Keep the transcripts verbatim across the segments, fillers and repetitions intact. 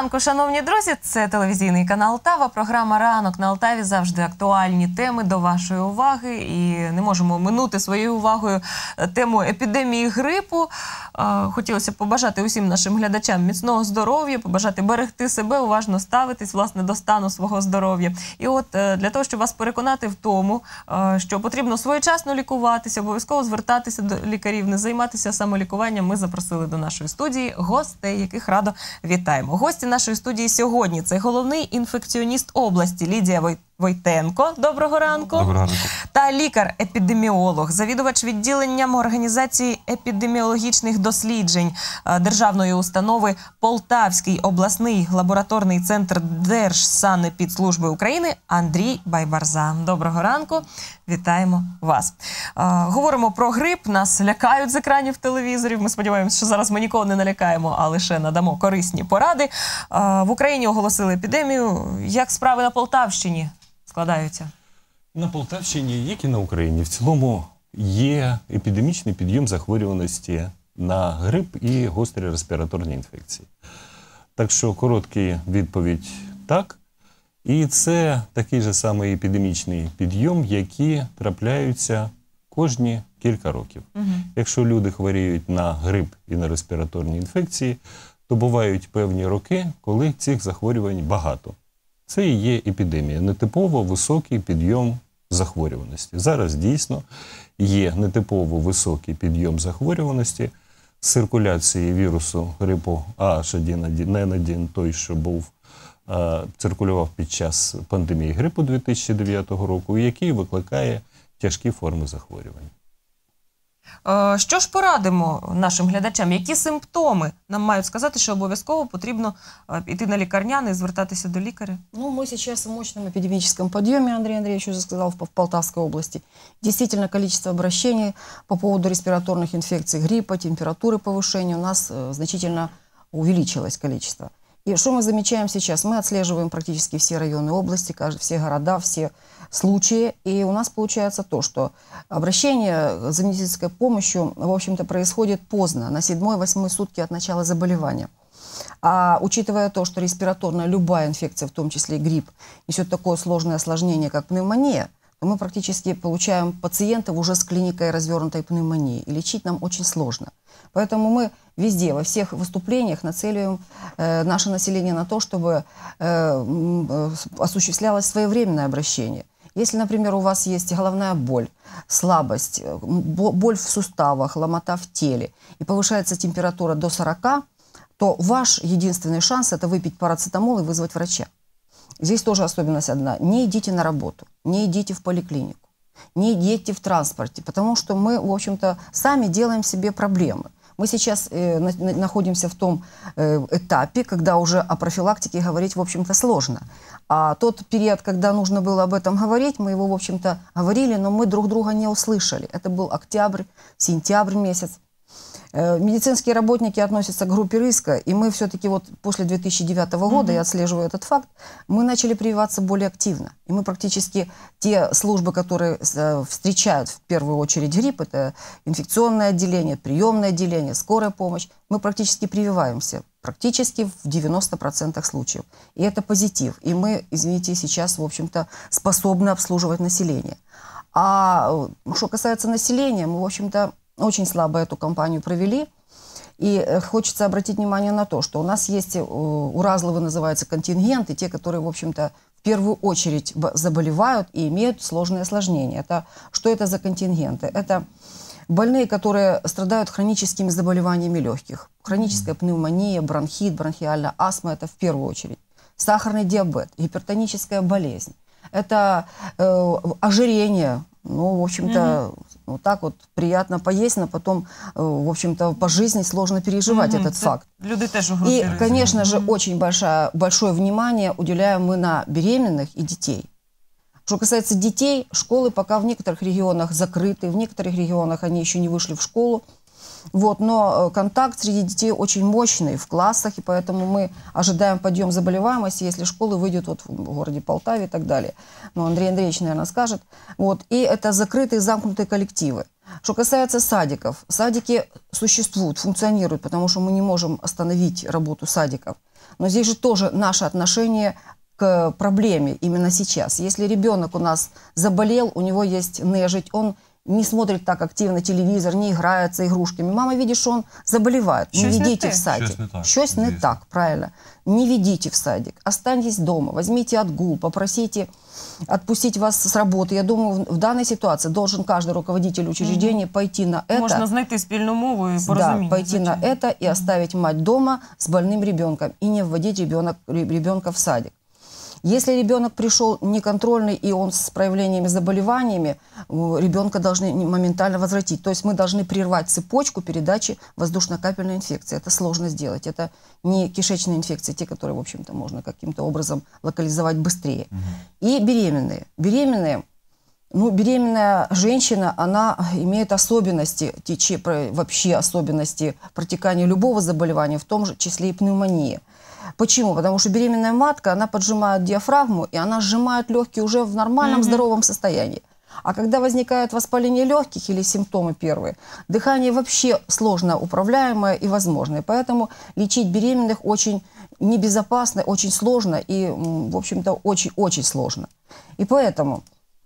ранку, шановні друзі, це телевізійний канал Алтава, програма «Ранок на Алтаві», завжди актуальні теми до вашої уваги. І не можемо минути своєю увагою тему епідемії грипу. Хотілося б побажати усім нашим глядачам міцного здоров'я, побажати берегти себе, уважно ставитись, власне, до стану свого здоров'я. І от для того, щоб вас переконати в тому, що потрібно своєчасно лікуватися, обов'язково звертатися до лікарів, не займатися самолікуванням, ми запросили до нашої студії гостей, яких радо вітаємо. Гості нашої студії сьогодні – це головний інфекціоніст області Лідія Войтенко. Доброго ранку. Доброго ранку. Та лікар-епідеміолог, завідувач відділенням Організації епідеміологічних досліджень державної установи Полтавський обласний лабораторний центр Держсанепідслужби України Андрій Байбарза. Доброго ранку. Вітаємо вас. Говоримо про грип. Нас лякають з екранів телевізорів. Ми сподіваємося, що зараз ми нікого не налякаємо, а лише надамо корисні поради. В Україні оголосили епідемію. Як справи на Полтавщині складаються? На Полтавщині, як і на Україні, в цілому є епідемічний підйом захворюваності на грип і гострі респіраторні інфекції. Так що коротка відповідь – так. І це такий же самий епідемічний підйом, які трапляються кожні кілька років. Угу. Якщо люди хворіють на грип і на респіраторні інфекції, то бувають певні роки, коли цих захворювань багато. Це і є епідемія, нетипово високий підйом захворюваності. Зараз дійсно є нетипово високий підйом захворюваності з циркуляції вірусу грипу А Аш один ен один, той, що був, циркулював під час пандемії грипу дві тисячі дев'ятого року, який викликає тяжкі форми захворювань. Що ж порадимо нашим глядачам? Які симптоми нам мають сказати, що обов'язково потрібно йти на лікарняний і звертатися до лікаря? Ну, мы сейчас в мощном эпидемическом подъеме, Андрей Андреевич уже сказал, в Полтавской области. Действительно, количество обращений по поводу респираторных инфекций, гриппа, температуры повышения у нас значительно увеличилось количество. И что мы замечаем сейчас? Мы отслеживаем практически все районы области, все города, все случаи. И у нас получается то, что обращение за медицинской помощью, в общем-то, происходит поздно, на седьмой-восьмой сутки от начала заболевания. А учитывая то, что респираторная любая инфекция, в том числе и грипп, несет такое сложное осложнение, как пневмония, то мы практически получаем пациентов уже с клиникой развернутой пневмонии. И лечить нам очень сложно. Поэтому мы везде, во всех выступлениях нацеливаем э, наше население на то, чтобы э, осуществлялось своевременное обращение. Если, например, у вас есть головная боль, слабость, боль в суставах, ломота в теле, и повышается температура до сорока, то ваш единственный шанс – это выпить парацетамол и вызвать врача. Здесь тоже особенность одна. Не идите на работу, не идите в поликлинику, не едьте в транспорте, потому что мы, в общем-то, сами делаем себе проблемы. Мы сейчас э, на, находимся в том э, этапе, когда уже о профилактике говорить, в общем-то, сложно. А тот период, когда нужно было об этом говорить, мы его, в общем-то, говорили, но мы друг друга не услышали. Это был октябрь, сентябрь месяц. Медицинские работники относятся к группе риска, и мы все-таки вот после две тысячи девятого года, mm-hmm. я отслеживаю этот факт, мы начали прививаться более активно. И мы практически те службы, которые встречают в первую очередь грипп, это инфекционное отделение, приемное отделение, скорая помощь, мы практически прививаемся, практически в девяноста процентах случаев. И это позитив. И мы, извините, сейчас, в общем-то, способны обслуживать население. А что касается населения, мы, в общем-то, очень слабо эту кампанию провели. И хочется обратить внимание на то, что у нас есть уразловы, называются, контингенты, те, которые, в общем-то, в первую очередь заболевают и имеют сложные осложнения. Это, что это за контингенты? Это больные, которые страдают хроническими заболеваниями легких. Хроническая пневмония, бронхит, бронхиальная астма – это в первую очередь. Сахарный диабет, гипертоническая болезнь. Это э, ожирение. Ну, в общем-то, mm-hmm. вот так вот приятно поесть, но потом, в общем-то, по жизни сложно переживать mm-hmm. этот Это факт. Люди тоже и, конечно mm-hmm. же, очень большое, большое внимание уделяем мы на беременных и детей. Что касается детей, школы пока в некоторых регионах закрыты, в некоторых регионах они еще не вышли в школу. Вот, но контакт среди детей очень мощный в классах, и поэтому мы ожидаем подъем заболеваемости, если школы выйдут вот в городе Полтаве и так далее. Ну, Андрей Андреевич, наверное, скажет. Вот, и это закрытые, замкнутые коллективы. Что касается садиков, садики существуют, функционируют, потому что мы не можем остановить работу садиков. Но здесь же тоже наше отношение к проблеме именно сейчас. Если ребенок у нас заболел, у него есть нежить, он не смотрит так активно телевизор, не играется игрушками. Мама видит, что он заболевает. Не Щось не ведите те. в садик. Щось не так, Щось не звісно. так, правильно. Не ведите в садик. Останьтесь дома, возьмите отгул, попросите отпустить вас с работы. Я думаю, в, в данной ситуации должен каждый руководитель учреждения пойти на это. Можна знайти спільну мову і Да, порозуміння. пойти на звичайно. это и оставить мать дома с больным ребенком и не вводить ребенок, ребенка в садик. Если ребенок пришел неконтрольный и он с проявлениями заболеваниями, э, ребенка должны моментально возвратить. То есть мы должны прервать цепочку передачи воздушно-капельной инфекции. Это сложно сделать. Это не кишечные инфекции, те, которые, в общем-то, можно каким-то образом локализовать быстрее. И беременные. Беременные. Ну, беременная женщина, она имеет особенности, тече, про- вообще особенности протекания любого заболевания, в том же числе и пневмонии. Почему? Потому что беременная матка, она поджимает диафрагму, и она сжимает легкие уже в нормальном, Мгм. здоровом состоянии. А когда возникает воспаление легких или симптомы первые, дыхание вообще сложно управляемое и возможное. Поэтому лечить беременных очень небезопасно, очень сложно и, м, в общем-то, очень-очень сложно. И поэтому,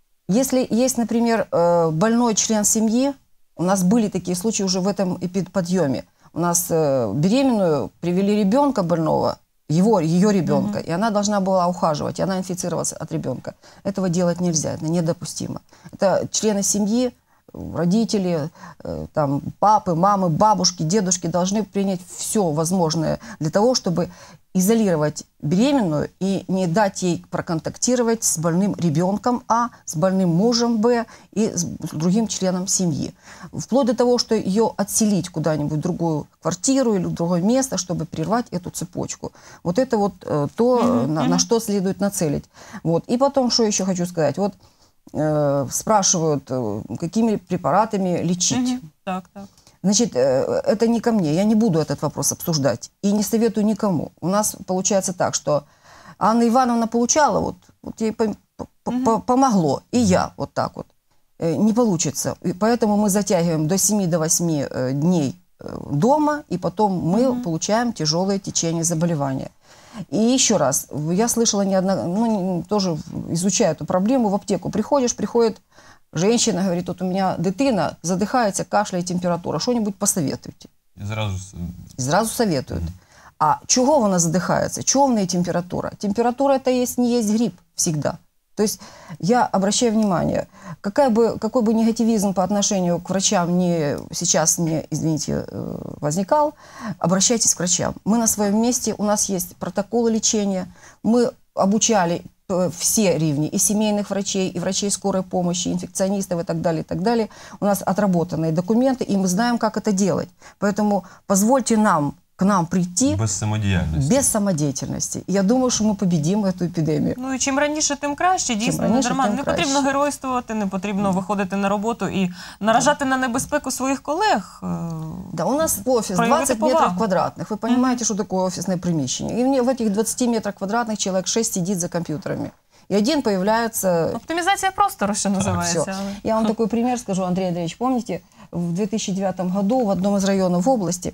если есть, например, э, больной член семьи, у нас были такие случаи уже в этом эпидподъеме. У нас э, беременную привели ребенка больного, его, ее ребенка, и она должна была ухаживать, и она инфицировалась от ребенка. Этого делать нельзя, это недопустимо. Это члены семьи, родители, э, там, папы, мамы, бабушки, дедушки должны принять все возможное для того, чтобы изолировать беременную и не дать ей проконтактировать с больным ребенком А, с больным мужем Б и с другим членом семьи. Вплоть до того, что ее отселить куда-нибудь в другую квартиру или в другое место, чтобы прервать эту цепочку. Вот это вот э, то, Мгм, на, мгм. на что следует нацелить. Вот. И потом, что еще хочу сказать. Вот э, спрашивают, э, какими препаратами лечить. Мгм. Так, так. Значит, э, это не ко мне, я не буду этот вопрос обсуждать и не советую никому. У нас получается так, что Анна Ивановна получала, вот, вот ей пом- по- по- помогло, и я вот так вот. Э, Не получится. И поэтому мы затягиваем до семи-восьми э, дней э, дома, и потом мы Мгм. получаем тяжелое течение заболевания. И еще раз, в- я слышала не одна, ну, не- тоже изучаю эту проблему, в аптеку приходишь, приходит женщина, говорит, вот у меня дитина задыхается, кашляє, температура, что-нибудь посоветуйте. І зразу с- І зразу советують. А чого вона задихається? Чого в неї температура? Температура это есть, не есть грипп всегда. То есть я обращаю внимание, какая бы, какой бы негативизм по отношению к врачам не, сейчас не, извините, э, возникал, обращайтесь к врачам. Мы на своем месте, у нас есть протоколы лечения, мы обучали э, все ривни, и семейных врачей, и врачей скорой помощи, и инфекционистов и так далее, и так далее. У нас отработанные документы, и мы знаем, как это делать. Поэтому позвольте нам, к нам прийти без самодіяльності. без самодеятельности. Я думаю, что мы победим эту эпидемию. Ну і чим раніше, тим краще. Дійсно, не раніше, дарма. тим Не краще. потрібно геройствувати, не потрібно виходити на роботу і наражати на небезпеку своїх колег. Е, Да, у нас офис Проявити двадцать метров повагу. квадратных. Вы понимаете, что такое офисное помещение? И мне в этих двадцати метрах квадратных человек шесть сидит за компьютерами. И один появляется... Оптимізація простору, що називається. Всё. але- Я вам такой пример скажу, Андрей Андреевич. Помните, в две тысячи девятом году в одном из районов области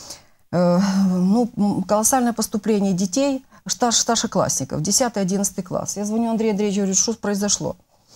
э, ну, м, колоссальное поступление детей, старш, старшеклассников, десятый-одиннадцатый класс. Я звоню Андрею Андреевичу, говорю, что произошло?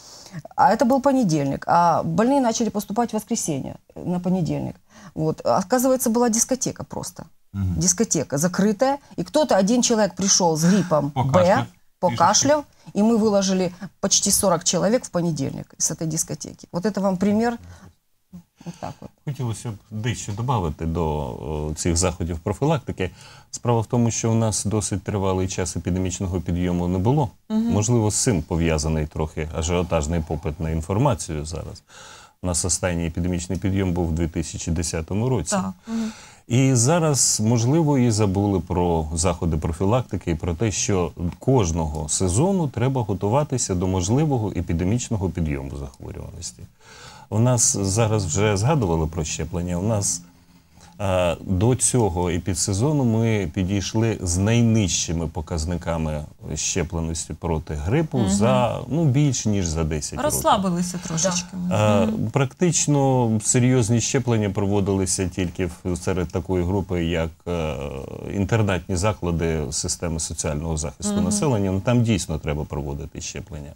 А это был понедельник, а больные начали поступать в воскресенье на понедельник. Вот. Оказывается, была дискотека просто. Мгм. Дискотека закрытая, и кто-то, один человек пришел с гриппом Б, Покашляв. покашляв, и мы выложили почти сорок человек в понедельник с этой дискотеки. Вот это вам пример. Вот так вот. Хотілося б дещо додати до о, цих заходів профілактики. Справа в тому, що у нас досить тривалий час епідемічного підйому не було. Можливо, з цим пов'язаний трохи ажіотажний попит на інформацію зараз. У нас останній епідемічний підйом був у дві тисячі десятому році. Так. Мгм. І зараз, можливо, і забули про заходи профілактики і про те, що кожного сезону треба готуватися до можливого епідемічного підйому захворюваності. У нас зараз вже згадували про щеплення. У нас Е, До цього епідсезону ми підійшли з найнижчими показниками щепленості проти грипу за ну, більш ніж за десять років. Розслабилися трошечки. Е, Практично серйозні щеплення проводилися тільки в- серед такої групи, як е, інтернатні заклади системи соціального захисту населення. Ну, там дійсно треба проводити щеплення.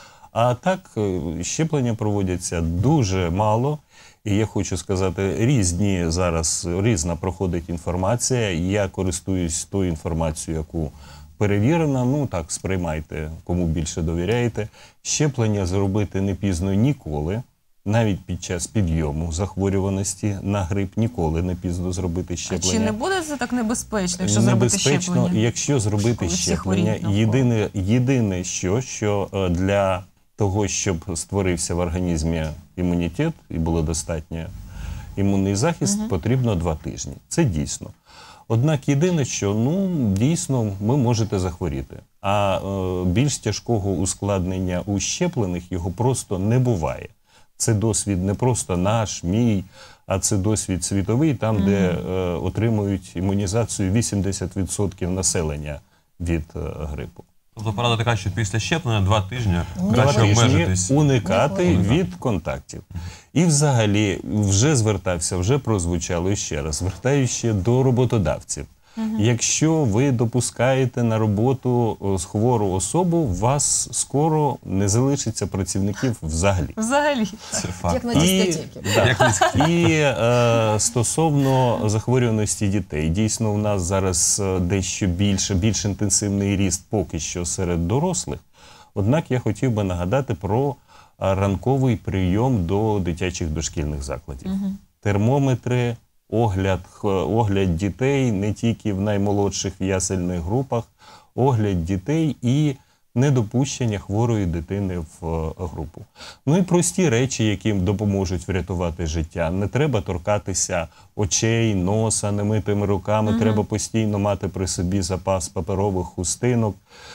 А так, е, щеплення проводяться дуже мало. І я хочу сказати, різні зараз, різна проходить інформація. Я користуюсь тою інформацією, яку перевірена. Ну так, сприймайте, кому більше довіряєте. Щеплення зробити не пізно ніколи. Навіть під час підйому захворюваності на грип ніколи не пізно зробити А щеплення. чи не буде це так небезпечно, якщо зробити Небезпечно, щеплення? якщо зробити Коли всі щеплення, хворіють навколо. єдине, єдине що, що е, для того, щоб створився в організмі імунітет і було достатньо імунний захист, потрібно два тижні. Це дійсно. Однак єдине, що ну, дійсно ви можете захворіти. А е, більш тяжкого ускладнення у щеплених його просто не буває. Це досвід не просто наш, мій, а це досвід світовий, там, де е, отримують імунізацію вісімдесят відсотків населення від е, грипу. Тобто порада така, що після щеплення два тижні Два краще тижні обмежитись. уникати від контактів. І взагалі вже звертався, вже прозвучало і ще раз, звертаюся ще до роботодавців. Якщо ви допускаєте на роботу о, хвору особу, у вас скоро не залишиться працівників взагалі. Взагалі. Це Як факт. на І, дискотеке. да. Як низько. І е, стосовно захворюваності дітей, дійсно у нас зараз е, дещо більше, більш інтенсивний ріст поки що серед дорослих. Однак я хотів би нагадати про е, ранковий прийом до дитячих дошкільних закладів. Термометри, огляд, х- огляд дітей не тільки в наймолодших ясельних групах, огляд дітей і недопущення хворої дитини в е, групу. Ну і прості речі, які допоможуть врятувати життя. Не треба торкатися очей, носа немитими руками, треба постійно мати при собі запас паперових хустинок.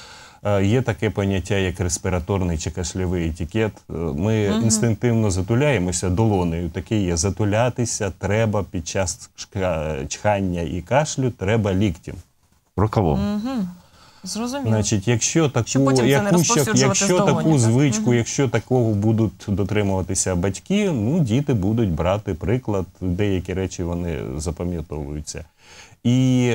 Е, Є таке поняття, як респіраторний чи кашлявий етикет. Е, Ми інстинктивно затуляємося долонею. Таке є. Затулятися треба під час шка- чхання і кашлю, треба ліктем. Рукавом. Зрозуміло. Значить, якщо таку, Щоб потім це не яку, ще- розповсюджувати з якщо долоні, таку так? звичку, якщо такого будуть дотримуватися батьки, ну, діти будуть брати приклад, деякі речі вони запам'ятовуються. І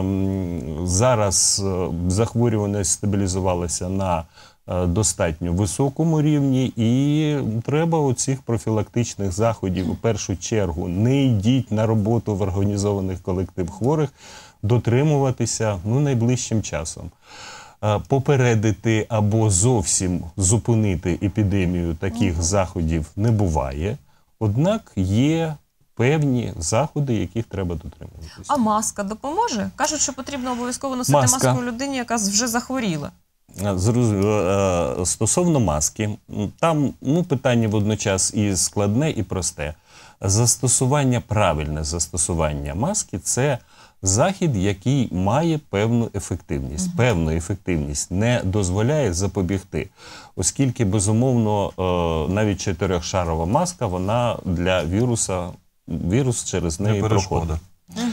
ем, зараз е, захворюваність стабілізувалася на е, достатньо високому рівні, і треба оцих профілактичних заходів у першу чергу не йдіть на роботу в організованих колектив хворих, дотримуватися ну, найближчим часом. Е, Попередити або зовсім зупинити епідемію таких заходів не буває, однак є певні заходи, яких треба дотримуватися. А маска допоможе? Кажуть, що потрібно обов'язково носити Маска. маску людині, яка вже захворіла. Е, Зрозуміло. Е, Стосовно маски, м, там ну, питання водночас і складне, і просте. Застосування, правильне застосування маски – це захід, який має певну ефективність. Певну ефективність не дозволяє запобігти, оскільки, безумовно, е, навіть чотирьохшарова маска, вона для віруса, вірус через неї Не проходить. перешкода.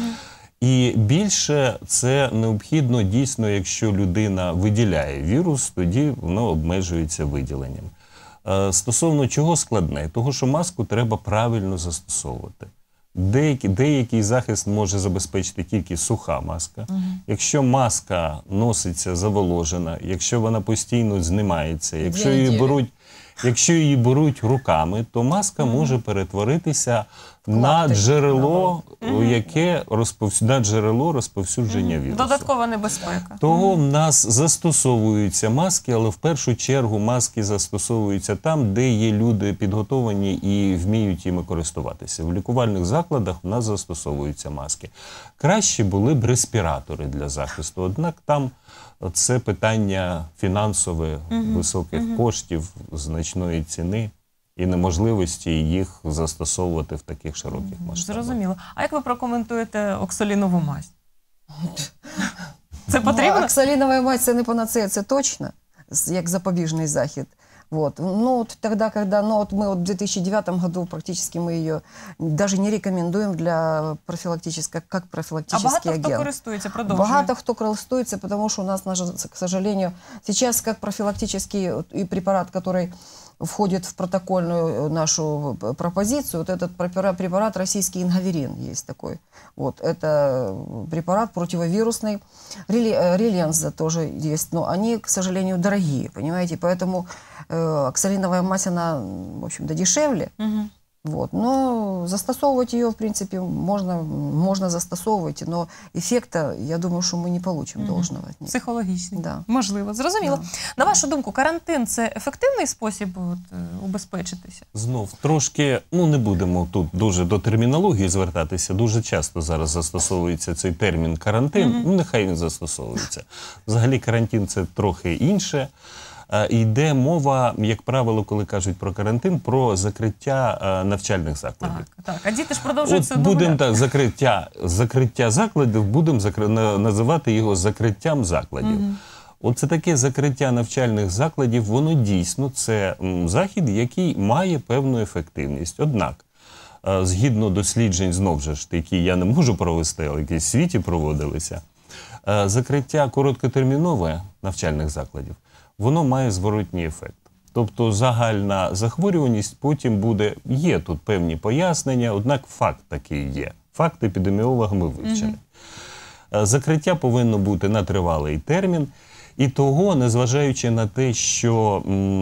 І більше це необхідно дійсно, якщо людина виділяє вірус, тоді воно обмежується виділенням. Е, Стосовно чого складне? Того, що маску треба правильно застосовувати. Деякий, деякий захист може забезпечити тільки суха маска. Якщо маска носиться заволожена, якщо вона постійно знімається, якщо її неділі. беруть, якщо її беруть руками, то маска може перетворитися на Клаптик, джерело, яке розповсю... на джерело розповсюдження вірусу. Додаткова небезпека. Того в нас застосовуються маски, але в першу чергу маски застосовуються там, де є люди підготовані і вміють іми користуватися. В лікувальних закладах в нас застосовуються маски. Краще були б респіратори для захисту, однак там це питання фінансове, високих коштів, значної ціни і неможливості їх застосовувати в таких широких масштабах. Зрозуміло. А як ви прокоментуєте оксалінову мазь? Це Ну, потрібно? оксалінова мазь – це не панацея, це точно, з- як запобіжний захід. Вот. Ну, вот тогда, когда, ну, вот мы вот в две тысячи девятом году практически мы ее даже не рекомендуем для профилактической, как А профилактический багато хто агент. користується, продовжує? Багато хто користується, потому что у нас, на ж- к сожалению, сейчас как профилактический вот и препарат, который входит в протокольную нашу п- пропозицию, вот этот препара- препарат российский ингаверин есть такой. Вот, это препарат противовирусный. Рели- э, Релианза тоже есть, но они, к сожалению, дорогие, понимаете, поэтому э, оксалиновая мазь, она, в общем-то, дешевле. Мгм. Вот. Но застосовывать ее, в принципе, можно, можно застосовывать, но эффекта, я думаю, что мы не получим Мгм. должного от них. Психологічний. Да. Можливо. Зрозуміло. На вашу думку, карантин – це ефективний спосіб от, е, убезпечитися? Знов трошки, ну не будемо тут дуже до термінології звертатися. Дуже часто зараз застосовується цей термін карантин. Мгм. Ну нехай він застосовується. Взагалі карантин це трохи інше. Е, Йде мова, як правило, коли кажуть про карантин, про закриття е, навчальних закладів. Так, так. А діти ж продовжують все От одно будемо гуляти. так, закриття, закриття закладів, будемо закри... на- називати його закриттям закладів. Мгм. Оце таке закриття навчальних закладів, воно дійсно це м, захід, який має певну ефективність. Однак, е, згідно досліджень, знов же ж, які я не можу провести, але які в світі проводилися, е, закриття короткотермінове навчальних закладів, воно має зворотній ефект. Тобто загальна захворюваність потім буде, є тут певні пояснення, однак факт такий є. Факт епідеміологами вивчений. Е, Закриття повинно бути на тривалий термін. І того, незважаючи на те, що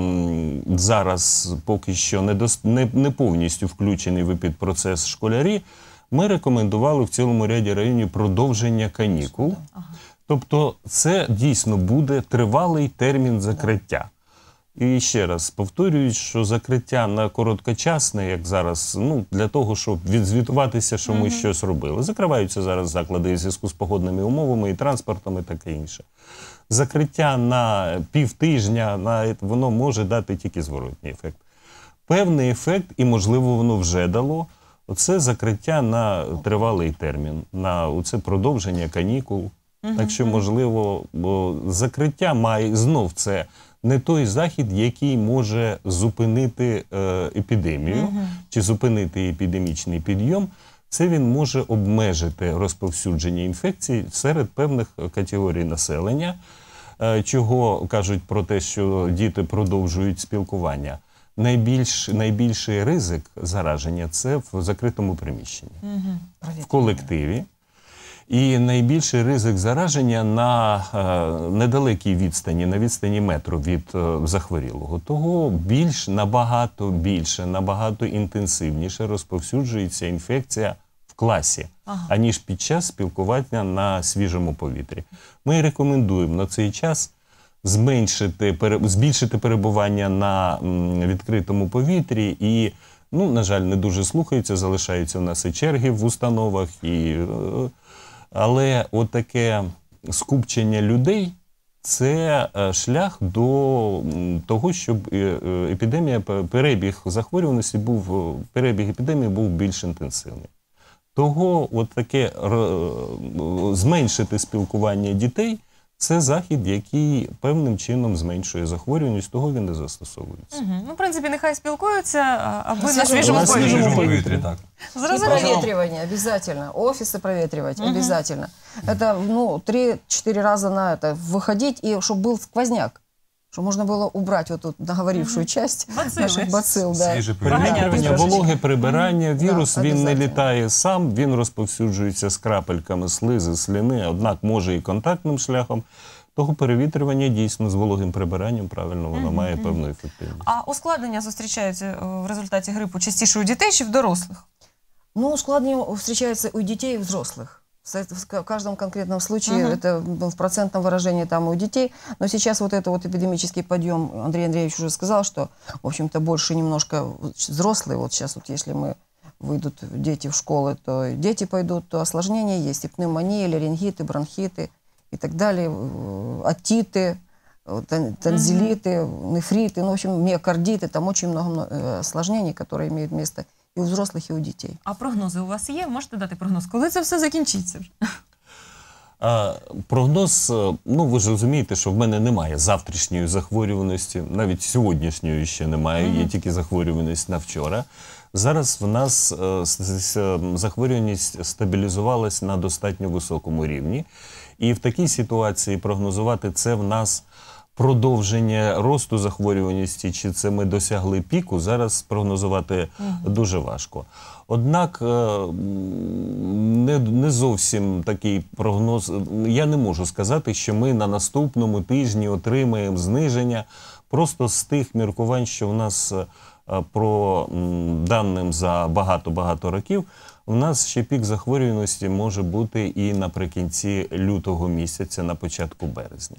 м, зараз поки що не, дос- не, не повністю включені в епідпроцес школярі, ми рекомендували в цілому ряді районів продовження канікул. Тобто це дійсно буде тривалий термін закриття. І ще раз повторюю, що закриття на короткочасне, як зараз, ну, для того, щоб відзвітуватися, що ми щось робили. Закриваються зараз заклади в зв'язку з погодними умовами і транспортом і таке інше. Закриття на півтижня, на, воно може дати тільки зворотній ефект. Певний ефект, і можливо воно вже дало, це закриття на тривалий термін, на це продовження канікул. Так що, можливо, бо закриття має, знов це не той захід, який може зупинити е, епідемію чи зупинити епідемічний підйом. Це він може обмежити розповсюдження інфекцій серед певних категорій населення, е, чого кажуть про те, що діти продовжують спілкування. Найбільш, найбільший ризик зараження – це в закритому приміщенні, в колективі. І найбільший ризик зараження на е, недалекій відстані, на відстані метру від е, захворілого. Того більш, набагато більше, набагато інтенсивніше розповсюджується інфекція в класі, Ага. аніж під час спілкування на свіжому повітрі. Ми рекомендуємо на цей час зменшити, пере, збільшити перебування на м, відкритому повітрі і, ну, на жаль, не дуже слухаються, залишаються в нас і черги в установах, і... Е, але отаке скупчення людей – це е, шлях до м, того, щоб е, е, епідемія, пе- перебіг захворюваності був, е, перебіг епідемії був більш інтенсивний. Того от таке р- е, зменшити спілкування дітей – це захід, який певним чином зменшує захворюваність, того він не застосовується. Мгм. Ну, в принципі, нехай спілкуються, а- аби на свіжому свіжому На повітрі. повітрі. свіжому Свіжому повітрі. повітрі, так. И Зрозуміло. проветривание обязательно. Офисы проветривать обязательно. Это, ну, три-четыре раза на это выходить, и чтобы был сквозняк. Чтобы можно было убрать вот эту наговорившую часть Бацилли. наших бацилл. Да. Свіже повітря. Провітрювання, Трошечки. вологе прибирання, вірус Да, він не обов'язково. літає сам, він розповсюджується з крапельками слизи, слини, однак може і контактним шляхом. Того перевітрювання дійсно з вологим прибиранням, правильно, воно має певну ефективність. А ускладнення зустрічаються е, в результаті грипу частіше у дітей чи в дорослих? Ну, ускладнение встречается у детей и взрослых. С- В каждом конкретном случае, Мгм. это ну, в процентном выражении там у детей. Но сейчас вот это вот эпидемический подъем, Андрей Андреевич уже сказал, что, в общем-то, больше немножко взрослые. Вот сейчас вот если мы выйдут дети в школы, то дети пойдут, то осложнения есть. И пневмония, ларингиты, бронхиты и так далее, э, отиты, э, тон- танзелиты, нефриты, ну, в общем, миокардиты. Там очень много мно- э, осложнений, которые имеют место и у взрослых, и у детей. А прогнози у вас є? Можете дати прогноз? Коли це все закінчиться вже? А, прогноз, е, ну ви ж розумієте, що в мене немає завтрашньої захворюваності, навіть сьогоднішньої ще немає, є тільки захворюваність на вчора. Зараз в нас е, с- с- захворюваність стабілізувалась на достатньо високому рівні. І в такій ситуації прогнозувати це в нас продовження росту захворюваності, чи це ми досягли піку, зараз прогнозувати дуже важко. Однак е, м, не, не зовсім такий прогноз. Я не можу сказати, що ми на наступному тижні отримаємо зниження просто з тих міркувань, що в нас е, про м, даним за багато-багато років, у нас ще пік захворюваності може бути і наприкінці лютого місяця, на початку березня.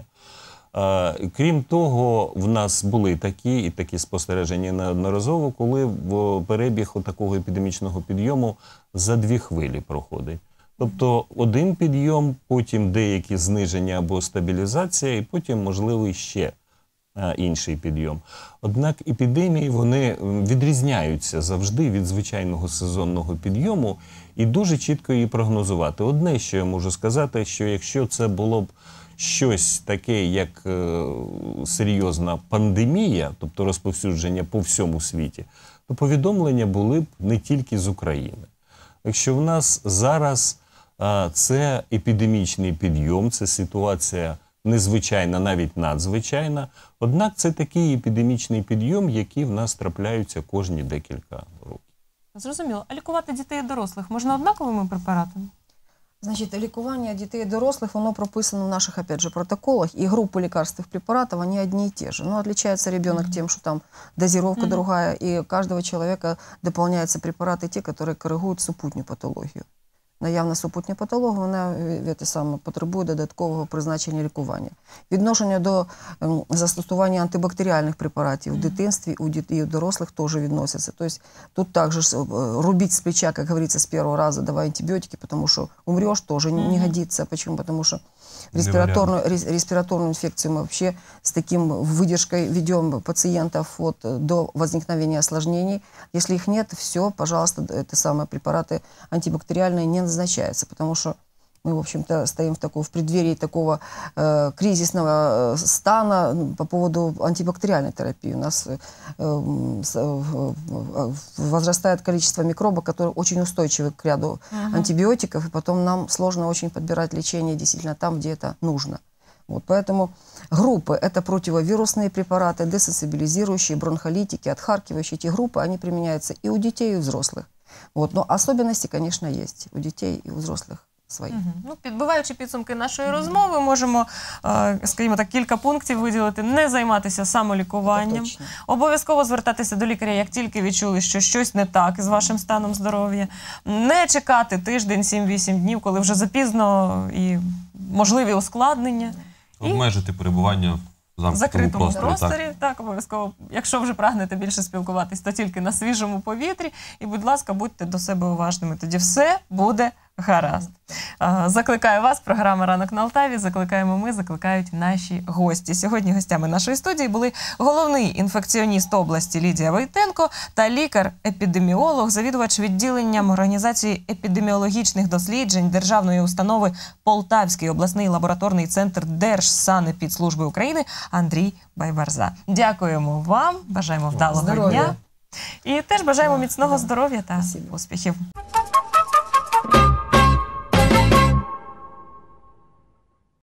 Е, Крім того, в нас були такі і такі спостереження неодноразово, коли в перебіг такого епідемічного підйому за дві хвилі проходить. Тобто один підйом, потім деякі зниження або стабілізація, і потім, можливо, ще е, інший підйом. Однак епідемії, вони м, відрізняються завжди від звичайного сезонного підйому, і дуже чітко її прогнозувати. Одне, що я можу сказати, що якщо це було б щось таке, як е, серйозна пандемія, тобто розповсюдження по всьому світі, то повідомлення були б не тільки з України. Якщо в нас зараз е, це епідемічний підйом, це ситуація незвичайна, навіть надзвичайна, однак це такий епідемічний підйом, який в нас трапляються кожні декілька років. Зрозуміло. А лікувати дітей і дорослих можна однаковими препаратами? Значит, лікування детей и дорослых, оно прописано в наших, опять же, протоколах, и группы лекарственных препаратов, они одни и те же. Но отличается ребенок тем, что там дозировка другая, и у каждого человека дополняются препараты те, которые коригують супутню патологію. Наявна супутня патологія, вона е, те саме, потребує додаткового призначення лікування. Відношення до ем, застосування антибактеріальних препаратів в дитинстві у дітей і у дорослих теж відносяться. Тобто тут також э, рубить с плеча, как говорится, с первого раза давай антибиотики, потому что умрешь тоже не, не годится. Почему? Потому что респираторную, рес- респираторную инфекцию мы вообще с таким выдержкой ведем пациентов вот, до возникновения осложнений. Если их нет, все, пожалуйста, это самые препараты антибактериальные не назначаются, потому что мы, в общем-то, стоим в, таком, в преддверии такого э, кризисного э, стана ну, по поводу антибактериальной терапии. У нас э, э, с- э, э, возрастает количество микробов, которые очень устойчивы к ряду антибиотиков, и потом нам сложно очень подбирать лечение действительно там, где это нужно. Вот, поэтому группы – это противовирусные препараты, десенсибилизирующие, бронхолитики, отхаркивающие. Эти группы, они применяются и у детей, и у взрослых. Вот, но особенности, конечно, есть у детей и у взрослых свої. Мгм. Ну, підбиваючи підсумки нашої розмови, можемо, е, скажімо так, кілька пунктів виділити. Не займатися самолікуванням. Точно. Обов'язково звертатися до лікаря, як тільки відчули, що щось не так із вашим станом здоров'я. Не чекати тиждень, сім-вісім днів, коли вже запізно і можливі ускладнення. І Обмежити перебування в в замкнутому закритому просторі. просторі, Так. так. обов'язково. Якщо вже прагнете більше спілкуватись, то тільки на свіжому повітрі. І, будь ласка, будьте до себе уважними. Тоді все буде гаразд. А, Закликаю вас, програма «Ранок на Алтаві», закликаємо ми, закликають наші гості. Сьогодні гостями нашої студії були головний інфекціоніст області Лідія Войтенко та лікар-епідеміолог, завідувач відділенням Організації епідеміологічних досліджень Державної установи Полтавський обласний лабораторний центр Держсанепідслужби України Андрій Байбарза. Дякуємо вам, бажаємо вдалого Здоров'я. дня і теж бажаємо міцного здоров'я та Спасибо. успіхів.